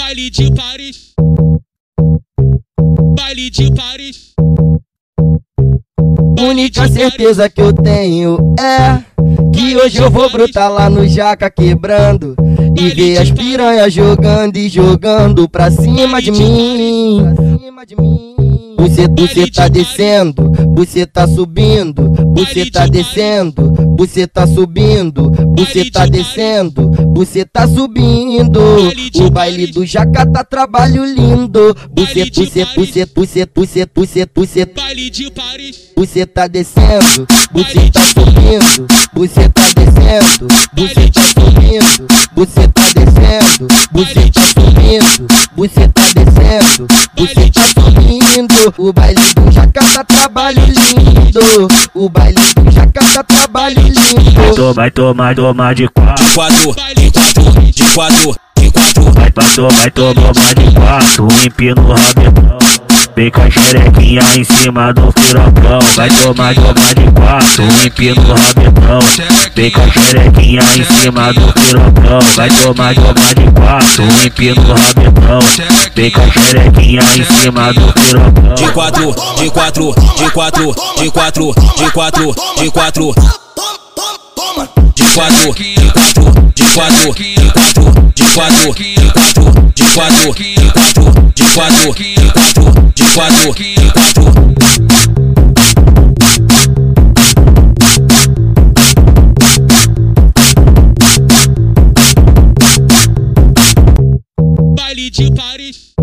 Baile de Paris, baile de Paris. Única certeza que eu tenho é que hoje eu vou brotar lá no Jaca quebrando e ver as piranhas jogando e jogando pra cima de mim. Você tá descendo, você tá subindo, você tá descendo, você tá subindo, você tá descendo, você tá subindo. O baile do Jaca tá trabalho lindo. Você Baile de Paris, você tá descendo, você tá subindo, você tá descendo, você tá subindo, você tá descendo, você tá subindo, você tá descendo, você tá subindo. O baile do Jaca tá trabalho lindo. O baile do Jaca tá trabalho lindo. Vai tomar de quatro, de quatro, de quatro. Vai tomar de quatro, empina o rabetão. Vem com a xerequinha em cima do furacão. Vai tomar de quatro, empina o rabetão. Vem com a xerequinha em cima do furacão. Vai tomar de quatro, empina o rabetão. Vem com a xerequinha em cima do furacão. de quatro, de quatro, de quatro, de quatro, de quatro, de quatro. De quatro, de quatro, de quatro, de quatro, de quatro, de quatro, de quatro, de quatro, de quatro, de quatro, de quatro, de quatro. Baile de Paris,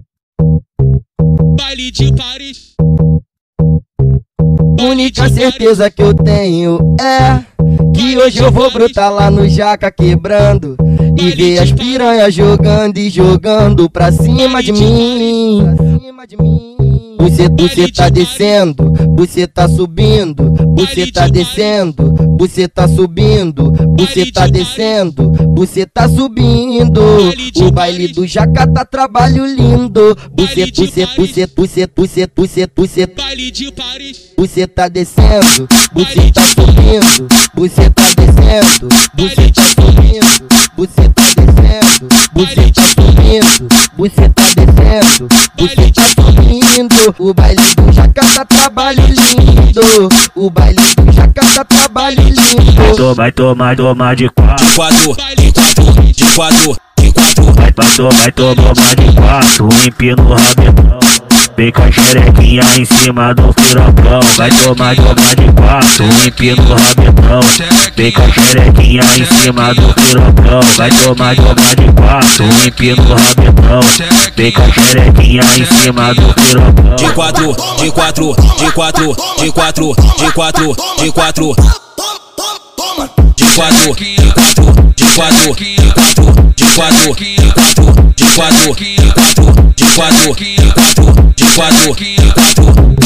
baile de Paris. Única certeza que eu tenho é que hoje eu vou brotar lá no Jaca quebrando e ver as piranhas jogando e jogando pra cima de mim. Você tá descendo, você tá subindo, você tá descendo, você tá subindo, você tá descendo, você tá subindo. O baile do Jaca tá trabalho lindo. Baile de Paris, você tá descendo, você tá subindo, você tá descendo, você tá subindo, você tá descendo, você tá subindo, você tá descendo, você tá subindo. O baile do Jaca tá trabalho lindo. O baile do Jaca tá trabalho lindo. Vai tomar de quatro, de quatro, de quatro, de quatro, de quatro. vai tomar de quatro, empina o rabetão. Vem com a xerequinha em cima do furacão. Vai tomar de quatro, empina o rabetão. Vem com a xerequinha em cima do furacão. Vai tomar de quatro, empina o rabetão. Vem com a xerequinha em cima do furacão. De quatro, de quatro, de quatro, de quatro, de quatro, de quatro. De quatro, de quatro, de quatro, de quatro, de quatro, de quatro, de quatro, de quatro, de quatro, de quatro, de quatro, de quatro.